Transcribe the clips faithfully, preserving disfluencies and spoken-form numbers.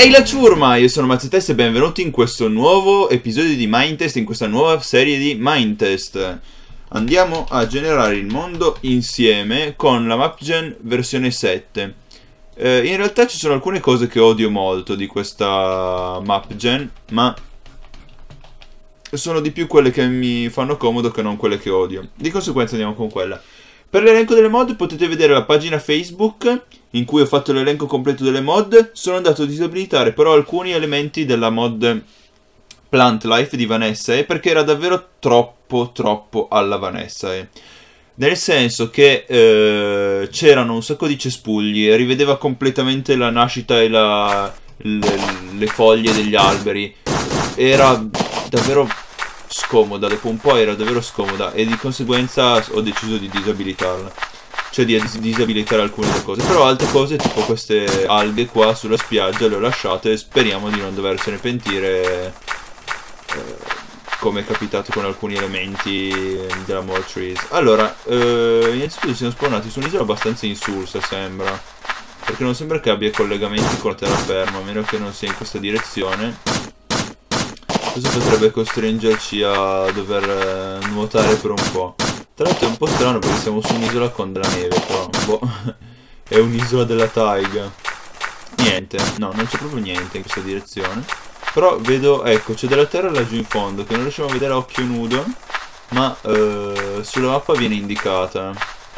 Ehi la ciurma, io sono Mazzetest e benvenuti in questo nuovo episodio di Mindtest, in questa nuova serie di Mindtest. Andiamo a generare il mondo insieme con la MapGen versione sette. Eh, in realtà ci sono alcune cose che odio molto di questa MapGen, ma sono di più quelle che mi fanno comodo che non quelle che odio. Di conseguenza andiamo con quella. Per l'elenco delle mod potete vedere la pagina Facebook in cui ho fatto l'elenco completo delle mod. Sono andato a disabilitare però alcuni elementi della mod Plant Life di Vanessae perché era davvero troppo troppo alla Vanessae. Nel senso che eh, c'erano un sacco di cespugli, rivedeva completamente la nascita e la, le, le foglie degli alberi. Era davvero scomoda, dopo un po' era davvero scomoda e di conseguenza ho deciso di disabilitarla, cioè di dis disabilitare alcune delle cose. Però altre cose, tipo queste alghe qua sulla spiaggia, le ho lasciate. Speriamo di non doversene pentire, eh, come è capitato con alcuni elementi della More Trees. Allora, eh, innanzitutto siamo spawnati su un'isola abbastanza insulsa, sembra, perché non sembra che abbia collegamenti con la terraferma, a meno che non sia in questa direzione. Questo potrebbe costringerci a dover eh, nuotare per un po'. Tra l'altro è un po' strano perché siamo su un'isola con della neve, però boh, è un'isola della taiga. Niente, no, non c'è proprio niente in questa direzione. Però vedo, ecco, c'è della terra laggiù in fondo che non riusciamo a vedere a occhio nudo, ma eh, sulla mappa viene indicata.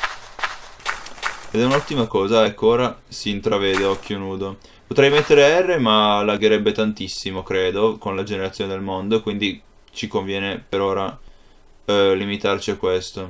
Ed è un'ottima cosa, ecco, ora si intravede a occhio nudo. Potrei mettere R, ma lagherebbe tantissimo, credo, con la generazione del mondo, quindi ci conviene per ora eh, limitarci a questo.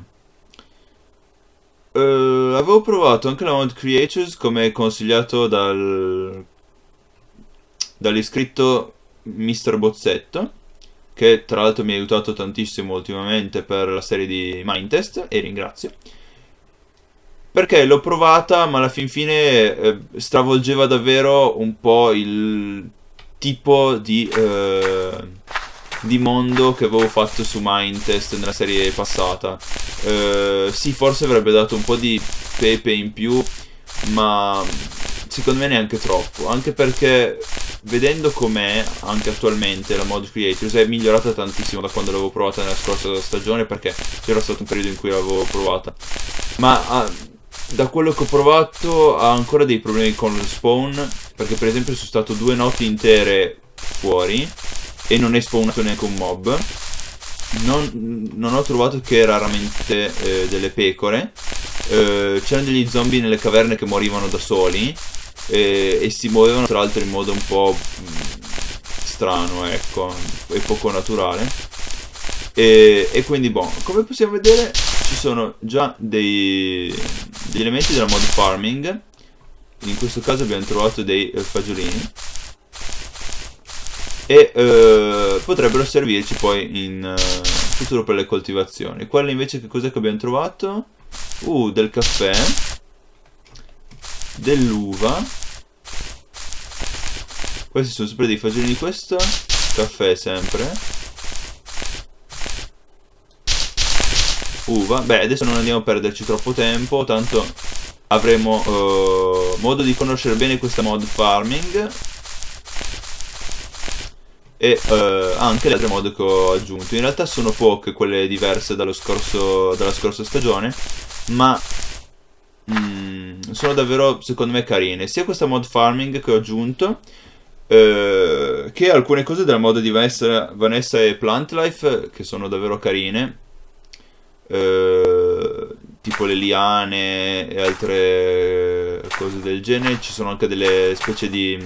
Uh, avevo provato anche la mod Creatures, come consigliato dal dall'iscritto mister Bozzetto, che tra l'altro mi ha aiutato tantissimo ultimamente per la serie di Mindtest, e ringrazio. Perché l'ho provata, ma alla fin fine eh, stravolgeva davvero un po' il tipo di, eh, di mondo che avevo fatto su Mindtest nella serie passata. Eh, sì, forse avrebbe dato un po' di pepe in più, ma secondo me neanche troppo. Anche perché, vedendo com'è anche attualmente la mod Creators, è migliorata tantissimo da quando l'avevo provata nella scorsa stagione, perché c'era stato un periodo in cui l'avevo provata. Ma ah, da quello che ho provato ha ancora dei problemi con lo spawn, perché per esempio sono stato due notti intere fuori e non è spawnato neanche un mob. Non, non ho trovato che raramente eh, delle pecore. Eh, c'erano degli zombie nelle caverne che morivano da soli eh, e si muovevano tra l'altro in modo un po' strano, ecco, e poco naturale. E, e quindi, boh, come possiamo vedere ci sono già dei, degli elementi della mod farming. In questo caso abbiamo trovato dei eh, fagiolini e eh, potrebbero servirci poi in eh, futuro per le coltivazioni. Quelle invece che cos'è che abbiamo trovato? Uh, del caffè, dell'uva. Questi sono sempre dei fagiolini, questo caffè sempre. Uva. Beh, adesso non andiamo a perderci troppo tempo, tanto avremo uh, modo di conoscere bene questa mod farming e uh, anche le altre mod che ho aggiunto. In realtà sono poche quelle diverse dallo scorso, dalla scorsa stagione, ma mm, sono davvero, secondo me, carine. Sia questa mod farming che ho aggiunto, uh, che alcune cose della mod di Vanessa, Vanessa e Plant Life, che sono davvero carine. Uh, tipo le liane e altre cose del genere. Ci sono anche delle specie di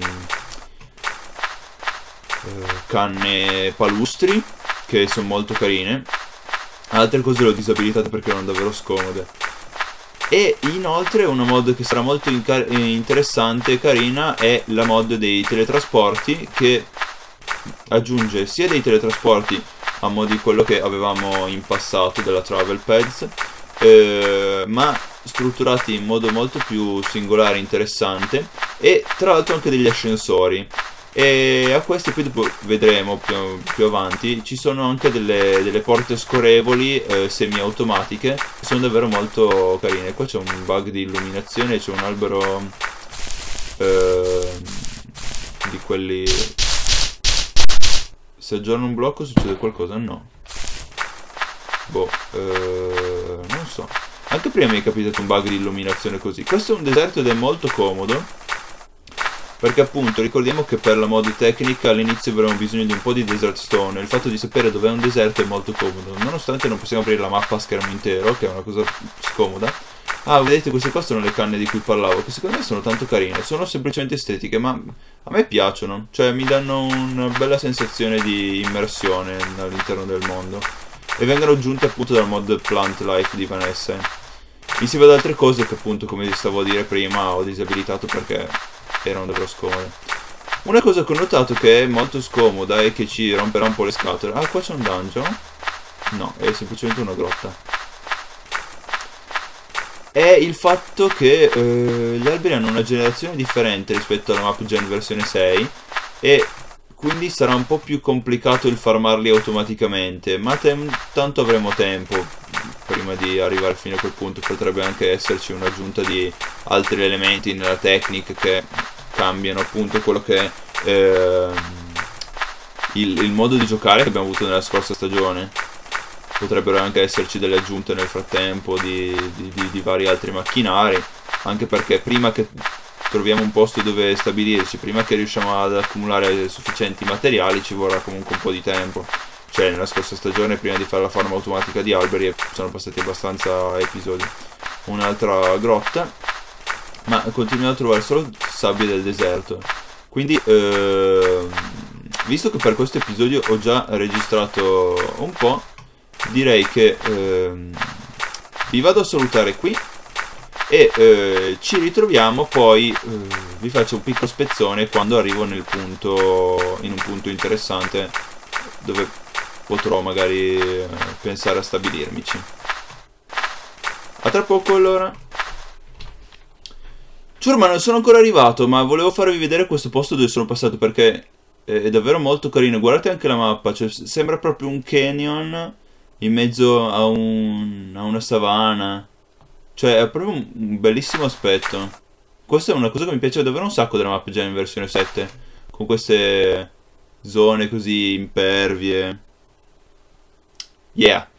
uh, canne palustri che sono molto carine. Altre cose le ho disabilitate perché erano davvero scomode. E inoltre una mod che sarà molto interessante e carina è la mod dei teletrasporti, che aggiunge sia dei teletrasporti a mo' di quello che avevamo in passato della Travel Pads, eh, ma strutturati in modo molto più singolare e interessante, e tra l'altro anche degli ascensori. E a questi poi dopo vedremo più, più avanti, ci sono anche delle, delle porte scorrevoli eh, semi-automatiche, che sono davvero molto carine. Qua c'è un bug di illuminazione, c'è un albero eh, di quelli... Se aggiorno un blocco succede qualcosa? No. Boh, eh, non so. Anche prima mi è capitato un bug di illuminazione così. Questo è un deserto ed è molto comodo, perché appunto ricordiamo che per la mod tecnica all'inizio avremo bisogno di un po' di desert stone. Il fatto di sapere dov'è un deserto è molto comodo, nonostante non possiamo aprire la mappa a schermo intero, che è una cosa scomoda. Ah, vedete, queste qua sono le canne di cui parlavo, che secondo me sono tanto carine. Sono semplicemente estetiche, ma a me piacciono. Cioè mi danno una bella sensazione di immersione all'interno del mondo. E vengono aggiunte appunto dal mod Plant Life di Vanessa, insieme ad altre cose che appunto, come vi stavo a dire prima, ho disabilitato perché erano davvero scomode. Una cosa che ho notato che è molto scomoda e che ci romperà un po' le scatole. Ah, qua c'è un dungeon? No, è semplicemente una grotta. È il fatto che eh, gli alberi hanno una generazione differente rispetto alla map gen versione sei, e quindi sarà un po' più complicato il farmarli automaticamente, ma tanto avremo tempo prima di arrivare fino a quel punto. Potrebbe anche esserci un'aggiunta di altri elementi nella tecnica che cambiano appunto quello che è eh, il, il modo di giocare che abbiamo avuto nella scorsa stagione. Potrebbero anche esserci delle aggiunte nel frattempo di, di, di, di vari altri macchinari, anche perché prima che troviamo un posto dove stabilirci, prima che riusciamo ad accumulare sufficienti materiali, ci vorrà comunque un po' di tempo. Cioè nella scorsa stagione, prima di fare la farma automatica di alberi, sono passati abbastanza episodi. Un'altra grotta, ma continuiamo a trovare solo sabbia del deserto. Quindi eh, visto che per questo episodio ho già registrato un po', direi che eh, vi vado a salutare qui e eh, ci ritroviamo poi. eh, vi faccio un piccolo spezzone quando arrivo nel punto, in un punto interessante dove potrò magari eh, pensare a stabilirmici. A tra poco allora. Ciurma, non sono ancora arrivato, ma volevo farvi vedere questo posto dove sono passato perché è davvero molto carino. Guardate anche la mappa, cioè, sembra proprio un canyon in mezzo a, un, a una savana. Cioè è proprio un bellissimo aspetto. Questa è una cosa che mi piace davvero un sacco della map gen in versione sette, con queste zone così impervie. Yeah.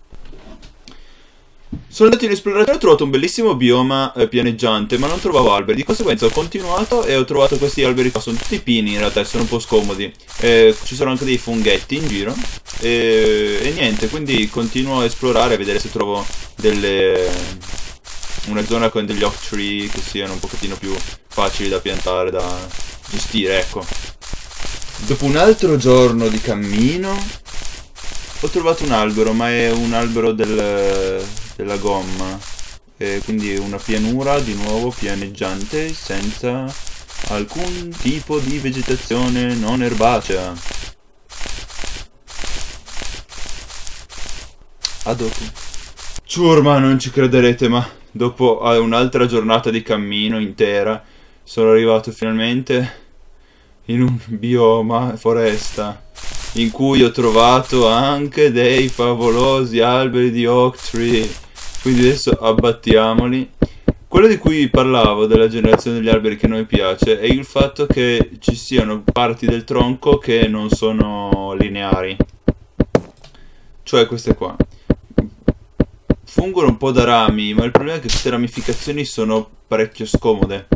Sono andato in esplorazione e ho trovato un bellissimo bioma eh, pianeggiante, ma non trovavo alberi. Di conseguenza ho continuato e ho trovato questi alberi qua. Sono tutti pini in realtà, sono un po' scomodi. Eh, ci sono anche dei funghetti in giro. E, e niente, quindi continuo a esplorare, a vedere se trovo delle... una zona con degli oak tree che siano un pochettino più facili da piantare, da gestire, ecco. Dopo un altro giorno di cammino ho trovato un albero, ma è un albero del, della gomma, e quindi una pianura di nuovo pianeggiante senza alcun tipo di vegetazione non erbacea. A dopo. Ciurma, non ci crederete, ma dopo un'altra giornata di cammino intera sono arrivato finalmente in un bioma foresta in cui ho trovato anche dei favolosi alberi di oak tree. Quindi adesso abbattiamoli. Quello di cui parlavo della generazione degli alberi che a noi piace è il fatto che ci siano parti del tronco che non sono lineari, cioè queste qua fungono un po' da rami, ma il problema è che queste ramificazioni sono parecchio scomode.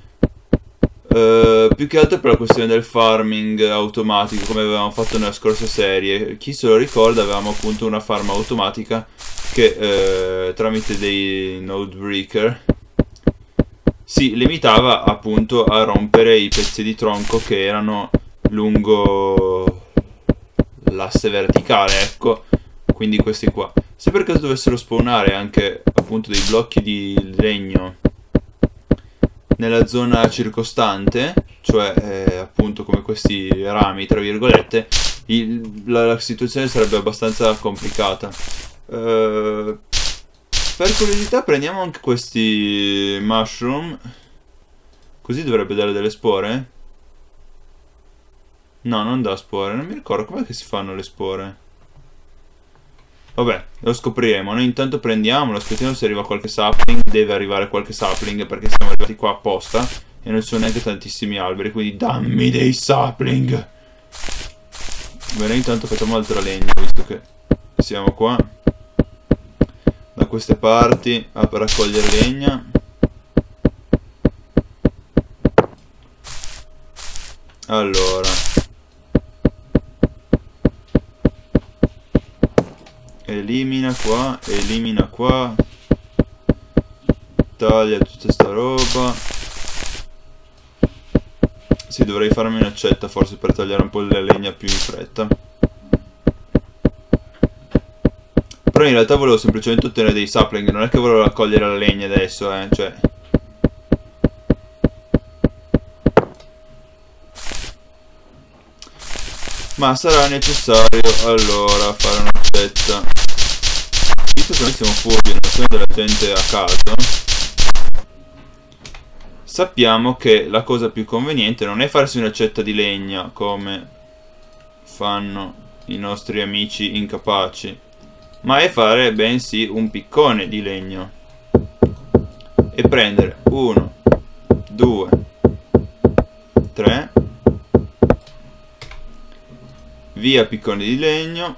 Uh, più che altro per la questione del farming automatico, come avevamo fatto nella scorsa serie. Chi se lo ricorda, avevamo appunto una farm automatica che uh, tramite dei node breaker si limitava appunto a rompere i pezzi di tronco che erano lungo l'asse verticale, ecco, quindi questi qua. Se per caso dovessero spawnare anche appunto dei blocchi di legno nella zona circostante, cioè eh, appunto come questi rami tra virgolette, il, la, la situazione sarebbe abbastanza complicata. Uh, per curiosità prendiamo anche questi mushroom, così dovrebbe dare delle spore. No, non dà spore, non mi ricordo com'è che si fanno le spore. Vabbè, lo scopriremo. Noi intanto prendiamolo, aspettiamo se arriva qualche sapling. Deve arrivare qualche sapling perché siamo arrivati qua apposta e non ci sono neanche tantissimi alberi, quindi dammi dei sapling. Bene, intanto facciamo altra legna, visto che siamo qua da queste parti a per raccogliere legna. Allora, elimina qua, elimina qua, taglia tutta sta roba. Sì, dovrei farmi un'accetta forse per tagliare un po' la legna più in fretta. Però in realtà volevo semplicemente ottenere dei sapling, non è che volevo raccogliere la legna adesso, eh, cioè... Ma sarà necessario allora fare un'accetta. Visto che noi siamo furbi e non siamo della gente a caso, sappiamo che la cosa più conveniente non è farsi un'accetta di legna come fanno i nostri amici incapaci, ma è fare bensì un piccone di legno e prendere uno, due, tre, via piccone di legno,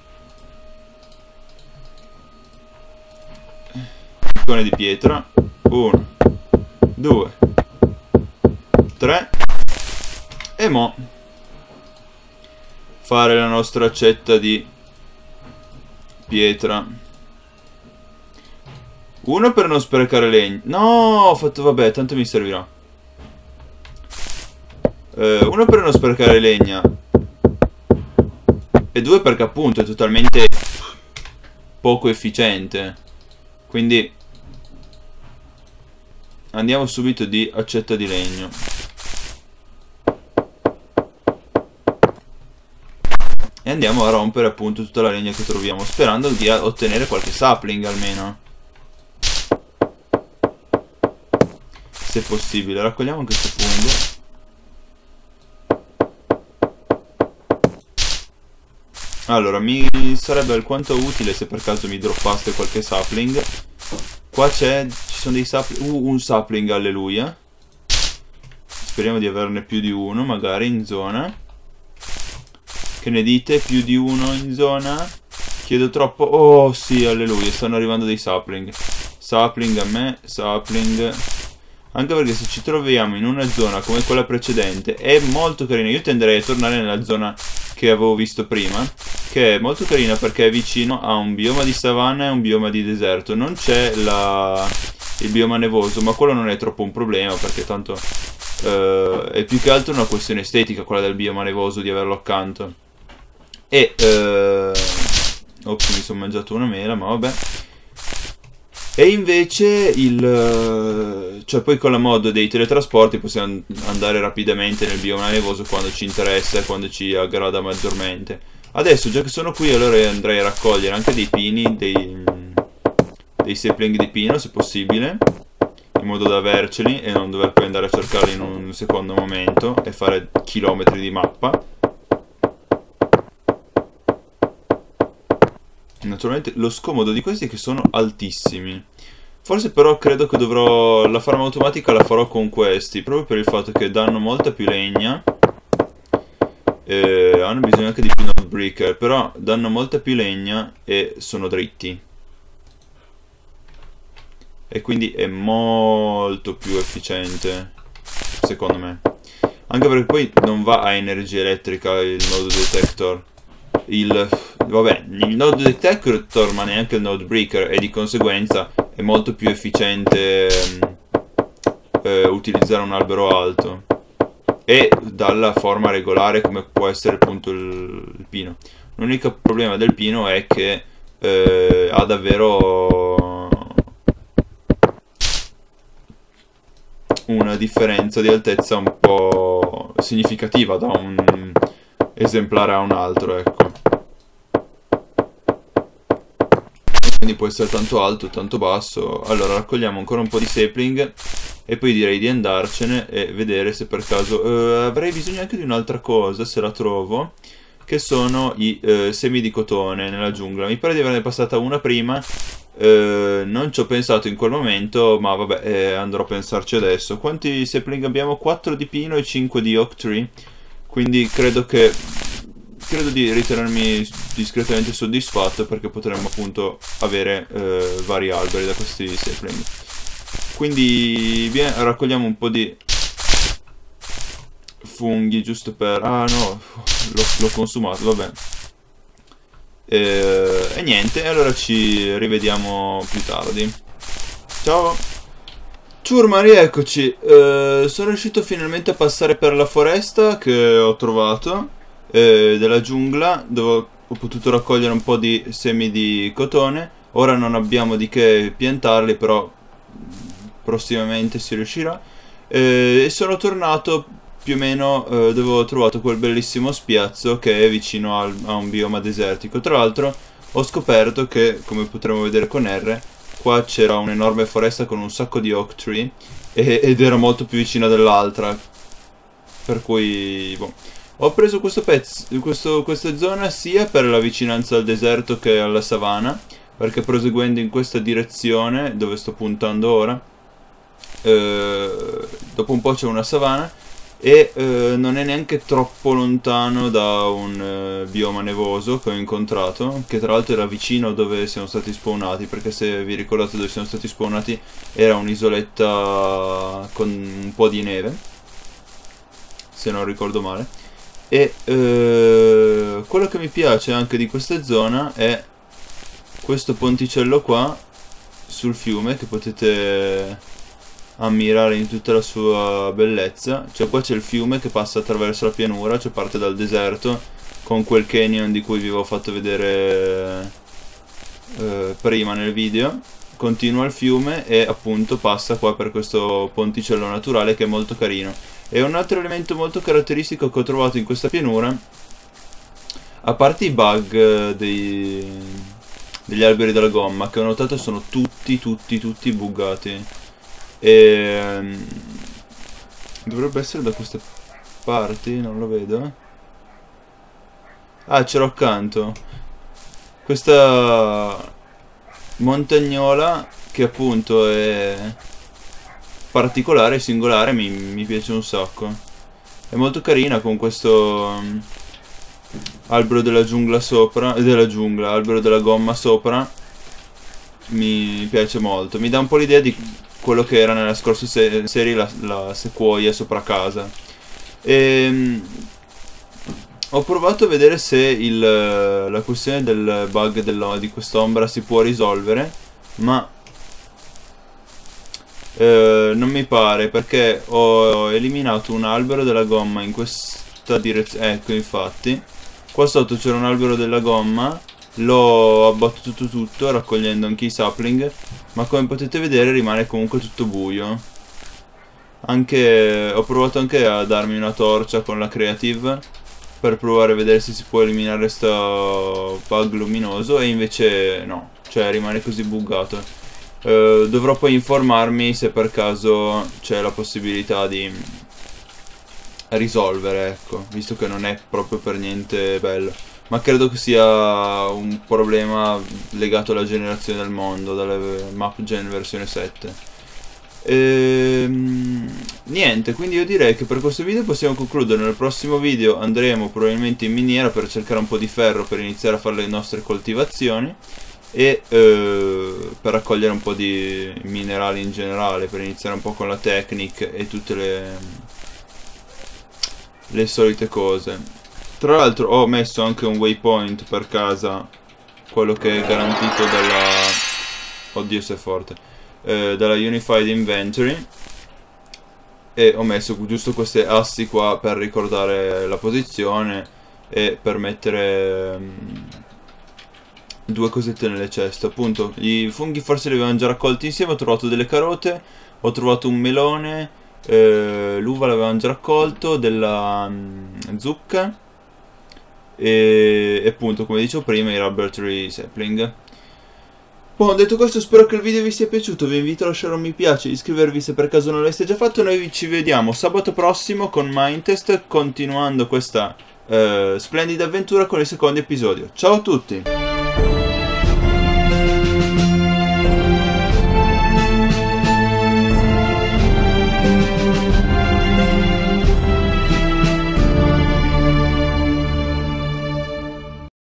piccone di pietra, uno, due, tre, e mo fare la nostra accetta di pietra. Uno per non sprecare legno. No, ho fatto, vabbè, tanto mi servirà. Eh, uno per non sprecare legna. E due perché appunto è totalmente poco efficiente. Quindi andiamo subito di accetta di legno. E andiamo a rompere appunto tutta la legna che troviamo, sperando di ottenere qualche sapling almeno, se possibile. Raccogliamo anche questo fungo. Allora, mi sarebbe alquanto utile se per caso mi droppaste qualche sapling. Qua c'è, ci sono dei sapling, uh, un sapling, alleluia. Speriamo di averne più di uno magari in zona. Che ne dite? Più di uno in zona? Chiedo troppo? Oh sì, alleluia, stanno arrivando dei sapling. Sapling a me, sapling. Anche perché se ci troviamo in una zona come quella precedente è molto carina. Io tenderei a tornare nella zona che avevo visto prima, che è molto carina perché è vicino a un bioma di savana e un bioma di deserto. Non c'è la... il bioma nevoso, ma quello non è troppo un problema perché tanto uh, è più che altro una questione estetica quella del bioma nevoso, di averlo accanto. E uh, ops, mi sono mangiato una mela, ma vabbè. E invece il cioè poi con la mod dei teletrasporti possiamo andare rapidamente nel bioma nevoso quando ci interessa e quando ci aggrada maggiormente. Adesso, già che sono qui, allora andrei a raccogliere anche dei pini, dei, dei sapling di pino se possibile, in modo da averceli e non dover poi andare a cercarli in un secondo momento e fare chilometri di mappa. Naturalmente lo scomodo di questi è che sono altissimi. Forse però credo che dovrò... la farma automatica la farò con questi, proprio per il fatto che danno molta più legna. E hanno bisogno anche di più node breaker, però danno molta più legna e sono dritti. E quindi è molto più efficiente, secondo me. Anche perché poi non va a energia elettrica il node detector. Il, vabbè, il node detector ma neanche il node breaker, e di conseguenza è molto più efficiente eh, utilizzare un albero alto e dalla forma regolare come può essere appunto il, il pino. L'unico problema del pino è che eh, ha davvero una differenza di altezza un po' significativa da un esemplare a un altro, ecco. Quindi può essere tanto alto, tanto basso. Allora raccogliamo ancora un po' di sapling e poi direi di andarcene e vedere se per caso uh, avrei bisogno anche di un'altra cosa, se la trovo, che sono i uh, semi di cotone nella giungla. Mi pare di averne passata una prima Eh, non ci ho pensato in quel momento, ma vabbè, eh, andrò a pensarci adesso. Quanti sapling abbiamo? quattro di pino e cinque di oak tree. Quindi credo che credo di ritenermi discretamente soddisfatto, perché potremmo appunto avere eh, vari alberi da questi sapling. Quindi bien, raccogliamo un po' di funghi giusto per... ah no, l'ho consumato, vabbè. E, e niente, allora ci rivediamo più tardi. Ciao! Ciurma, rieccoci. Eh, sono riuscito finalmente a passare per la foresta che ho trovato, eh, della giungla, dove ho potuto raccogliere un po' di semi di cotone. Ora non abbiamo di che piantarli, però prossimamente si riuscirà. Eh, e sono tornato più o meno eh, dove ho trovato quel bellissimo spiazzo che è vicino al, a un bioma desertico. Tra l'altro ho scoperto che, come potremo vedere con R, qua c'era un'enorme foresta con un sacco di oak tree e, ed era molto più vicina dell'altra. Per cui boh. Ho preso questo pezzo, questo, questa zona sia per la vicinanza al deserto che alla savana, perché proseguendo in questa direzione dove sto puntando ora, eh, dopo un po' c'è una savana e eh, non è neanche troppo lontano da un eh, bioma nevoso che ho incontrato, che tra l'altro era vicino dove siamo stati spawnati, perché se vi ricordate dove siamo stati spawnati era un'isoletta con un po' di neve, se non ricordo male. E eh, quello che mi piace anche di questa zona è questo ponticello qua sul fiume che potete ammirare in tutta la sua bellezza. Cioè qua c'è il fiume che passa attraverso la pianura, cioè parte dal deserto con quel canyon di cui vi avevo fatto vedere eh, prima nel video, continua il fiume e appunto passa qua per questo ponticello naturale che è molto carino. E un altro elemento molto caratteristico che ho trovato in questa pianura, a parte i bug dei, degli alberi della gomma, che ho notato sono tutti tutti tutti buggati. E dovrebbe essere da queste parti, non lo vedo. Ah, ce l'ho accanto. Questa montagnola che appunto è particolare, singolare, mi, mi piace un sacco. È molto carina con questo um, albero della giungla sopra, della giungla, albero della gomma sopra. Mi piace molto, mi dà un po' l'idea di quello che era nella scorsa se serie, la, la sequoia sopra casa. E, um, ho provato a vedere se il, la questione del bug della, di quest'ombra si può risolvere, ma eh, non mi pare, perché ho eliminato un albero della gomma in questa direzione. Ecco, infatti qua sotto c'era un albero della gomma, l'ho abbattuto tutto, tutto raccogliendo anche i sapling, ma come potete vedere rimane comunque tutto buio. Anche ho provato anche a darmi una torcia con la creative per provare a vedere se si può eliminare questo bug luminoso, e invece no, cioè rimane così buggato. Uh, dovrò poi informarmi se per caso c'è la possibilità di risolvere, ecco, visto che non è proprio per niente bello. Ma credo che sia un problema legato alla generazione del mondo, dalla MapGen versione sette. Ehm, niente, quindi io direi che per questo video possiamo concludere. Nel prossimo video andremo probabilmente in miniera per cercare un po' di ferro per iniziare a fare le nostre coltivazioni e eh, per raccogliere un po' di minerali in generale, per iniziare un po' con la technique e tutte le, le solite cose. Tra l'altro ho messo anche un waypoint per casa, quello che è garantito dalla... oddio se è forte, eh, dalla Unified Inventory, e ho messo giusto queste assi qua per ricordare la posizione e per mettere um, due cosette nelle ceste. Appunto, i funghi forse li avevamo già raccolti insieme. Ho trovato delle carote, ho trovato un melone, eh, l'uva l'avevamo già raccolto, della um, zucca e, e appunto, come dicevo prima, i rubber tree sapling. Buon, detto questo, spero che il video vi sia piaciuto. Vi invito a lasciare un mi piace, iscrivervi se per caso non l'aveste già fatto. Noi ci vediamo sabato prossimo con Minetest, continuando questa eh, splendida avventura con il secondo episodio. Ciao a tutti!